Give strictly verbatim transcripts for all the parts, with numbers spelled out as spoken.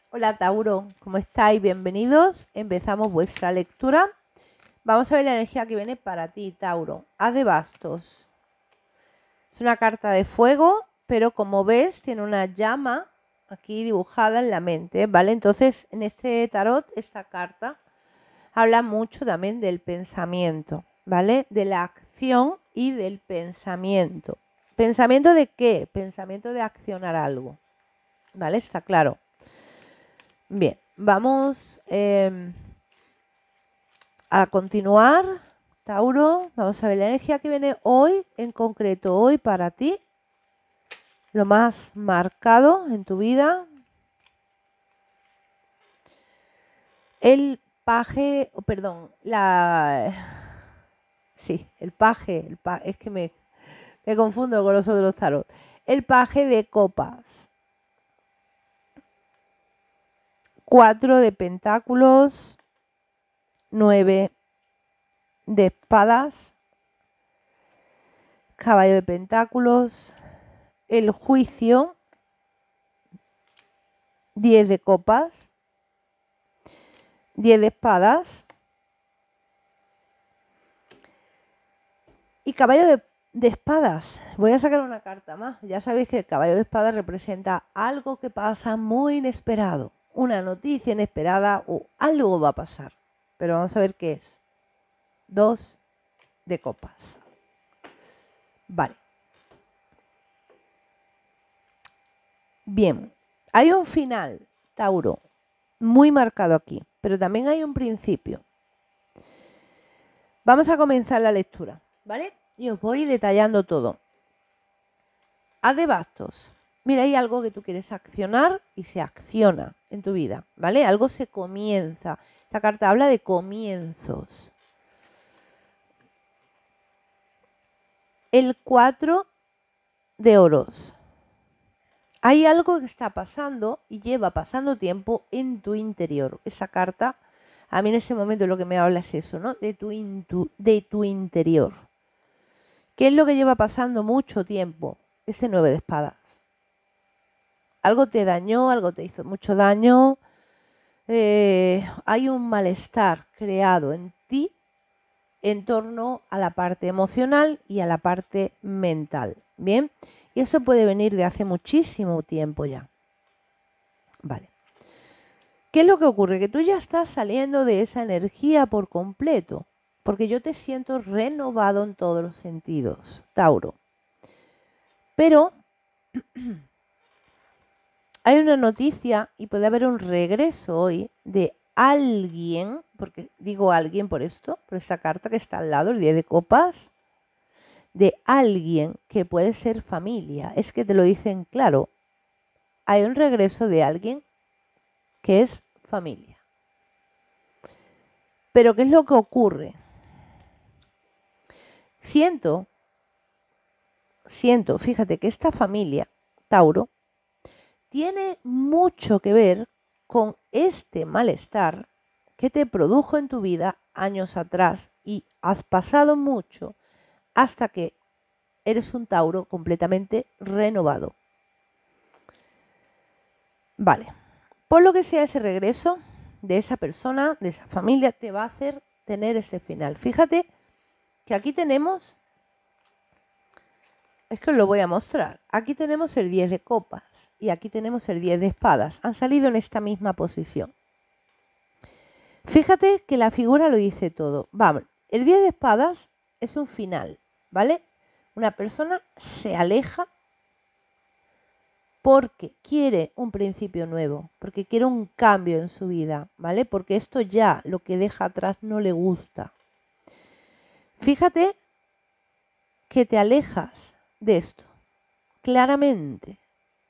Hola Tauro, ¿cómo estáis? Bienvenidos. Empezamos vuestra lectura. Vamos a ver la energía que viene para ti, Tauro. Haz de bastos. Es una carta de fuego, pero como ves, tiene una llama aquí dibujada en la mente, ¿vale? Entonces, en este tarot, esta carta habla mucho también del pensamiento, ¿vale? De la acción y del pensamiento. ¿Pensamiento de qué? Pensamiento de accionar algo, ¿vale? Está claro. Bien, vamos eh, a continuar, Tauro. Vamos a ver la energía que viene hoy, en concreto hoy para ti. Lo más marcado en tu vida. El paje, oh, perdón, la... Sí, el paje, el pa, es que me, me confundo con los otros tarot. El paje de copas. Cuatro de pentáculos. Nueve de espadas. Caballo de pentáculos. El juicio. Diez de copas. Diez de espadas. Y caballo de, de espadas. Voy a sacar una carta más. Ya sabéis que el caballo de espadas representa algo que pasa muy inesperado. Una noticia inesperada o algo va a pasar. Pero vamos a ver qué es. Dos de copas. Vale. Bien. Hay un final, Tauro, muy marcado aquí. Pero también hay un principio. Vamos a comenzar la lectura, ¿vale? Y os voy detallando todo. Haz de bastos. Mira, hay algo que tú quieres accionar y se acciona en tu vida, ¿vale? Algo se comienza. Esta carta habla de comienzos. El cuatro de oros. Hay algo que está pasando y lleva pasando tiempo en tu interior. Esa carta, a mí en ese momento lo que me habla es eso, ¿no? De tu, intu, de tu interior. ¿Qué es lo que lleva pasando mucho tiempo? Ese nueve de espadas. Algo te dañó, algo te hizo mucho daño. Eh, hay un malestar creado en ti en torno a la parte emocional y a la parte mental. Bien, y eso puede venir de hace muchísimo tiempo ya. Vale. ¿Qué es lo que ocurre? Que tú ya estás saliendo de esa energía por completo, porque yo te siento renovado en todos los sentidos, Tauro. Pero hay una noticia y puede haber un regreso hoy de alguien, porque digo alguien por esto, por esta carta que está al lado, el diez de copas, de alguien que puede ser familia. Es que te lo dicen claro. Hay un regreso de alguien que es familia. Pero ¿qué es lo que ocurre? Siento, siento, fíjate que esta familia, Tauro, tiene mucho que ver con este malestar que te produjo en tu vida años atrás y has pasado mucho hasta que eres un Tauro completamente renovado. Vale, por lo que sea ese regreso de esa persona, de esa familia, te va a hacer tener este final. Fíjate que aquí tenemos, es que os lo voy a mostrar, aquí tenemos el diez de copas y aquí tenemos el diez de espadas. Han salido en esta misma posición. Fíjate que la figura lo dice todo. Vamos, el diez de espadas es un final, ¿vale? Una persona se aleja porque quiere un principio nuevo, porque quiere un cambio en su vida, ¿vale? Porque esto ya, lo que deja atrás, no le gusta. Fíjate que te alejas de esto, claramente.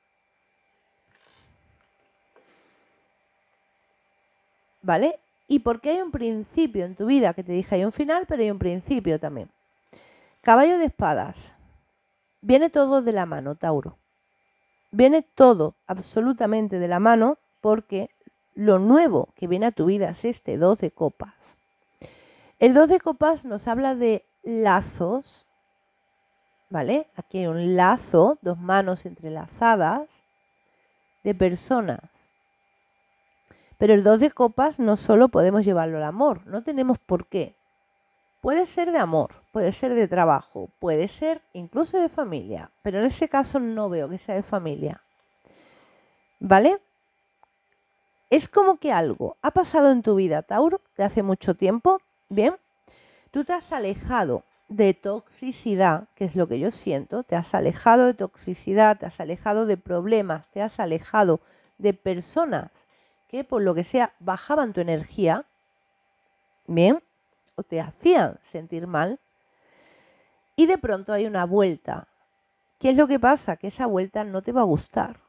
¿Vale? Y porque hay un principio en tu vida, que te dije, hay un final, pero hay un principio también. Caballo de espadas. Viene todo de la mano, Tauro. Viene todo absolutamente de la mano porque lo nuevo que viene a tu vida es este dos de copas. El dos de copas nos habla de lazos, ¿vale? Aquí hay un lazo, dos manos entrelazadas de personas Pero el dos de copas no solo podemos llevarlo al amor, no tenemos por qué. Puede ser de amor, puede ser de trabajo, puede ser incluso de familia, pero en este caso no veo que sea de familia. ¿Vale? Es como que algo ha pasado en tu vida, Tauro, de hace mucho tiempo, ¿bien? Tú te has alejado de toxicidad, que es lo que yo siento, te has alejado de toxicidad, te has alejado de problemas, te has alejado de personas que por lo que sea bajaban tu energía, ¿bien? O te hacían sentir mal, y de pronto hay una vuelta. ¿Qué es lo que pasa? Que esa vuelta no te va a gustar.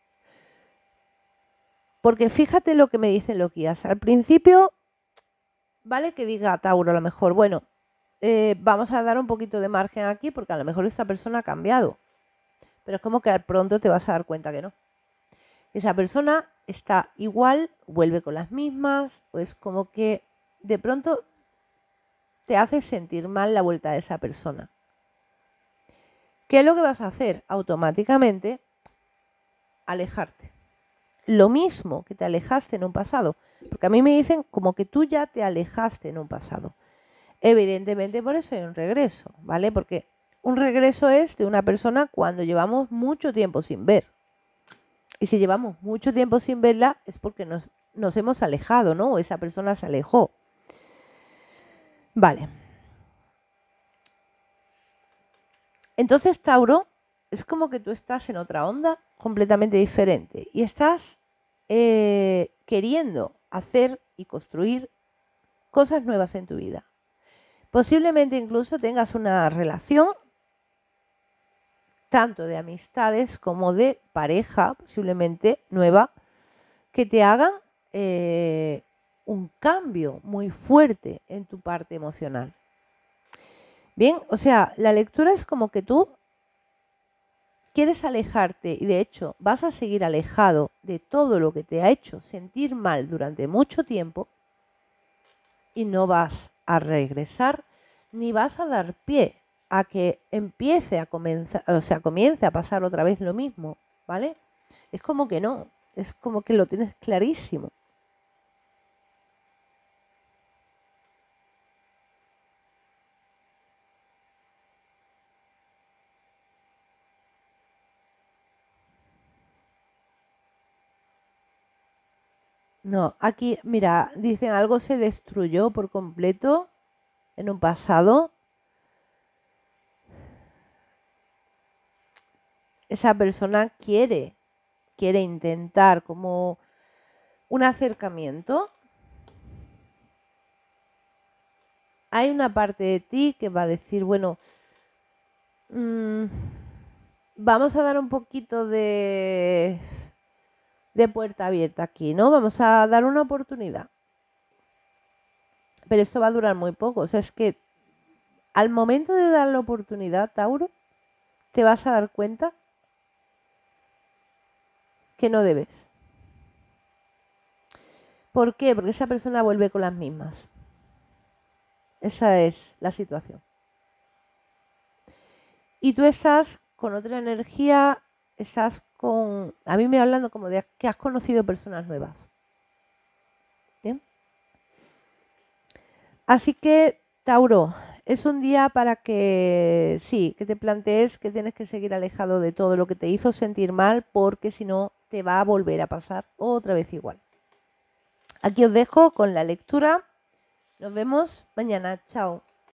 Porque fíjate lo que me dicen los guías. Al principio, vale que diga Tauro a lo mejor, bueno, eh, vamos a dar un poquito de margen aquí porque a lo mejor esta persona ha cambiado. Pero es como que al pronto te vas a dar cuenta que no. Esa persona está igual, vuelve con las mismas, o es como que de pronto te hace sentir mal la vuelta de esa persona. ¿Qué es lo que vas a hacer? Automáticamente alejarte. Lo mismo que te alejaste en un pasado. Porque a mí me dicen como que tú ya te alejaste en un pasado. Evidentemente por eso hay un regreso, ¿vale? Porque un regreso es de una persona cuando llevamos mucho tiempo sin ver. Y si llevamos mucho tiempo sin verla es porque nos, nos hemos alejado, ¿no? O esa persona se alejó. Vale. Entonces, Tauro, es como que tú estás en otra onda completamente diferente y estás eh, queriendo hacer y construir cosas nuevas en tu vida. Posiblemente incluso tengas una relación tanto de amistades como de pareja, posiblemente nueva, que te hagan eh, un cambio muy fuerte en tu parte emocional. Bien, o sea, la lectura es como que tú quieres alejarte y de hecho vas a seguir alejado de todo lo que te ha hecho sentir mal durante mucho tiempo y no vas a regresar ni vas a dar pie a que empiece a comenzar, o sea, comience a pasar otra vez lo mismo, ¿vale? Es como que no, es como que lo tienes clarísimo. No, aquí, mira, dicen algo se destruyó por completo en un pasado. Esa persona quiere, quiere intentar como un acercamiento. Hay una parte de ti que va a decir, bueno, mmm, vamos a dar un poquito de, de puerta abierta aquí, ¿no? Vamos a dar una oportunidad. Pero esto va a durar muy poco. O sea, es que al momento de dar la oportunidad, Tauro, te vas a dar cuenta que no debes. ¿Por qué? Porque esa persona vuelve con las mismas. Esa es la situación. Y tú estás con otra energía, estás con... A mí me hablan como de que has conocido personas nuevas. ¿Bien? Así que, Tauro, es un día para que, sí, que te plantees que tienes que seguir alejado de todo lo que te hizo sentir mal, porque si no, te va a volver a pasar otra vez igual. Aquí os dejo con la lectura. Nos vemos mañana. Chao.